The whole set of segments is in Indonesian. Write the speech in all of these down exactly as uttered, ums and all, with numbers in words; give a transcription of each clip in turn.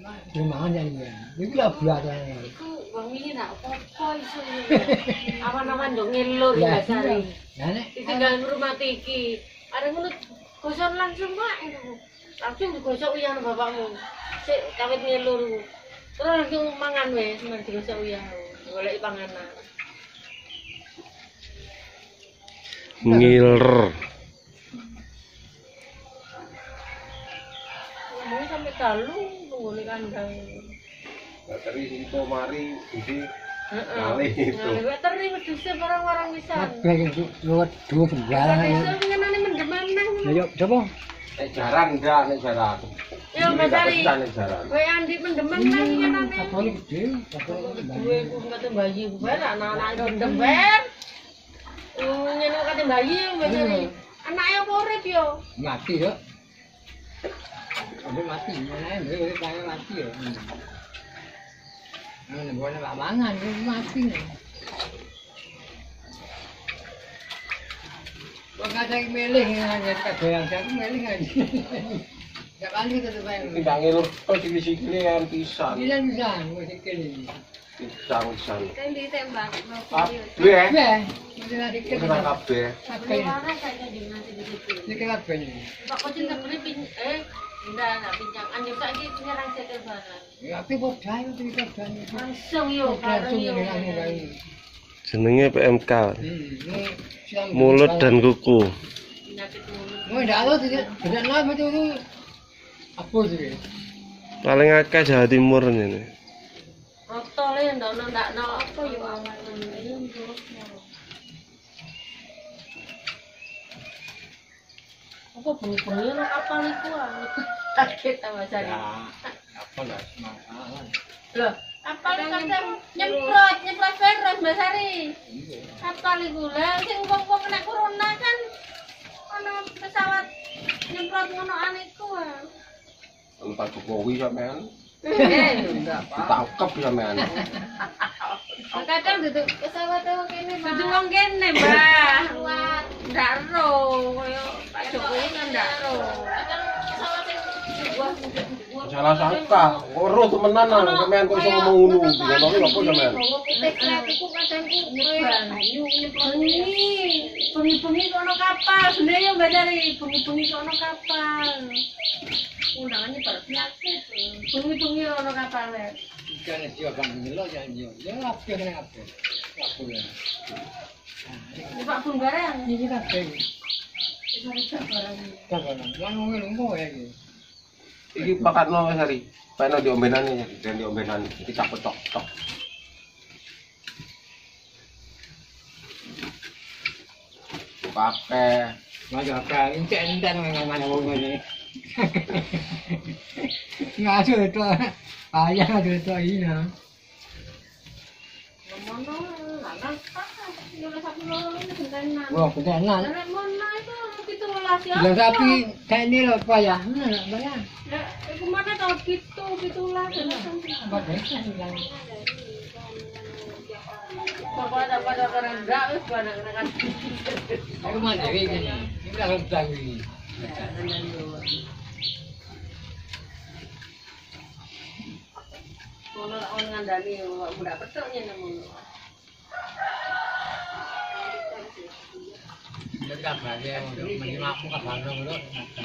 Rumahan ya ini. Iki lah buat ya. Iku wong iki nak apa iso. Awan-awan yo ngelur ya sari. Lah nek ditinggal ngrumati iki. Arep ngono gosok langsung wae itu. Langsung digosok uyah bapakmu. Sik kawit ngelur. Terus langsung mangan wis, men digosok uyah. Goleki panganan. Ngiler. Ngomongnya sampai dalu nunggu kandang. Bateri itu mari jadi Heeh. Ngalih itu. Ngalih bateri wedhuse barang-barang wisan. kabeh iki luwet dua sembarang ae. Bisa ngenani mendem meneh. Lah yo coba. Nek jaran enggak, nek jaran. Ya Mbak Sari. Nek jaran. Kowe andi mendem meneh ngenani. Kapone gede, kapone Duwe ku kate bayi ku bae anak-anak mendem bae. Ngene kate bayi Mbak Sari. Anake apa urip yo? mati yo. Ada mati, mana yang kaya mati yo. Mana boleh tak mangan, mati nih. Kok kadang milih aja kadang yang saya milih aja. Ya kali kita tuh bayang. Tidak ngelur kok sikile kan pisan. Bisa bisa, musik ini. Pisang pisan. Kan ditembak mau Kabeh. Ya, kita nanti kita Kena kabeh. kabeh. Orang kaya jenengan iki. Ini kabeh nih. Pak kucing tak beli pin eh enggak enggak pinjam. Anjir saiki nyerang cekel barang. Ya tapi bodai itu kabeh. Langsung yo karo yo. Jenenge P M K. Ini siang Mulut dan kuku. Penyakit mulut. mau ndak tahu tidak tidak apa itu itu apa sih? Paling akeh Jawa Timur ini. Rotole ndak ndak ndak apa yo ngomong. Apa bunyi-bunyi lo kapal itu ah. Kaget sama Sari. Apa lah masalah. Loh, kapal itu kan nyemprot, nyemprot virus Mbak Sari. Kapal itu lah, sing wong-wong kena corona kan ono pesawat nyemprot ngono aniku ah. Tempat Jokowi sampean. Eh, enggak Ditangkep sampean. kadang duduk pesawat wong kene, Mbak. Duduk wong kene, Mbak. Ndak ro, koyo Pak Jokowi kan ndak ro. Kadang pesawat sing Salah sangka, ora temenan nang sampean kok iso ngomong ngono. Ngomongin apa sampean? iku kadang ku banyu bengi. Bengi-bengi kono kapal, bener ya Mbak Dari, bengi-bengi kono kapal. Undangannya berpenyakit. Bengi-bengi kono kapal ya. Ikan itu bang milo ya yo. Ya apa kena apa? Apa ya? Pak Bun barang. Ini kabeh. Wis ora barang. Kabeh. Mau ngomong ya iki. Iki bakatno Mas Hari. Pengen diombenane dan diombenan iki tak cocok. Kabeh. Mas apa? Entek-entek mana wong ini. Ngasuh itu ayah ada itu ini. Mono lanang tak. Yo sapi loro ini gentenan. Wah, ketenan. Nek mono itu pitulas ya. Lah tapi kayak ini loh Pak ya. Mana banyak. Nek iku mana tau pitu pitulas. Apa desa bilang. Pada pada rendah wis barang kan. Aku mah dewe gini. Ini lah rentang ini. Mono lak on ngandani budak petuk yen ngono. Ya kabar ya untuk menyimak kabar dulu.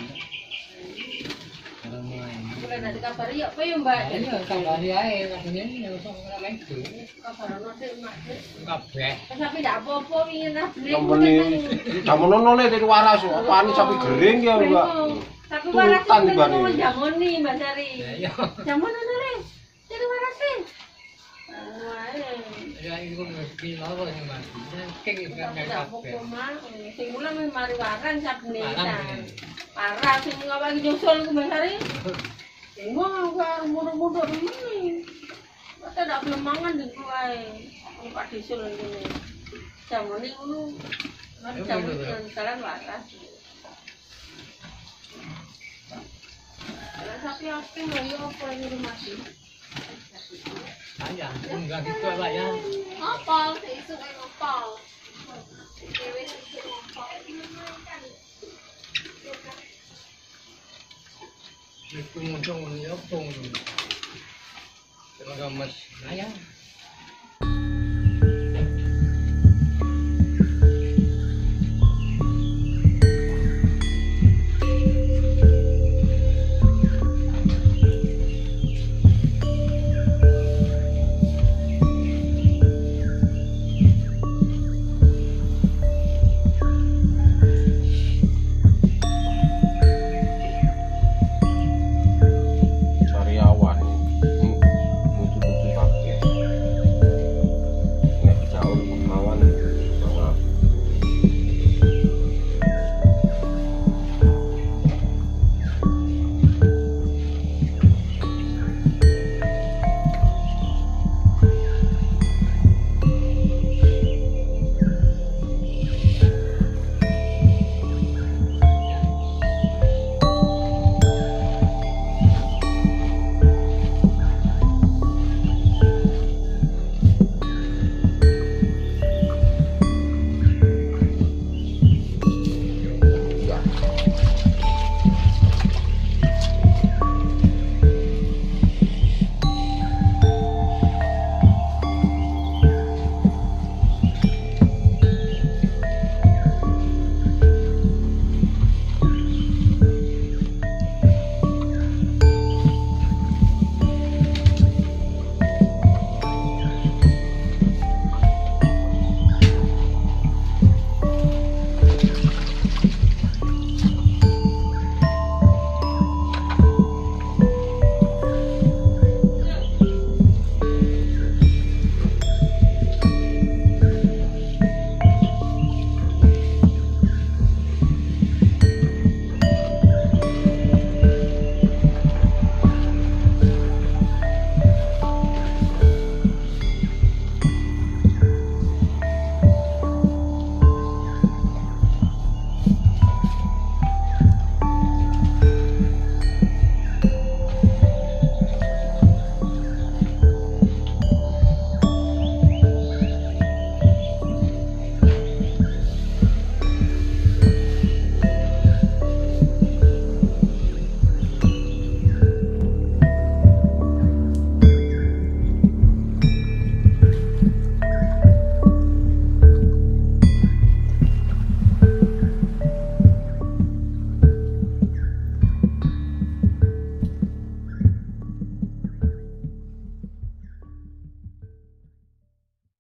Mulai dari kabar ya apa ya Mbak? Iya kabar ae katanya yang sok ora itu. Kabar ono sik Mak. Kabeh. Tapi ndak apa-apa wingi nah beli. Namane jamono le dari waras apane sapi gering ya, Mbak. Tapi waras Turutan itu dibanding. mau jamoni Mbak Sari. Ya. Jamon ono le. Jadi waras sih. Wah, Ya iku mesti lawa sing mati. Keng kan ndak kabeh. apa-apa Mak. Sing kula mari waran sabene. Waran. Parah sing ngawaki nyusul ku Mbak Sari. Wah, karo mundur-mundur ini. Kok ndak belum mangan di kuwae. Wong Pak Disul ngene. Jamone ngono. Nek jamun jalan waras. Lah sapi api lho yo apa ini rumah sih. Aja, enggak gitu Pak ya. Apa? Seisu kayak ngopal. Dewe seisu ngopal. Itu muncul ya pung. Magamas. Ayang.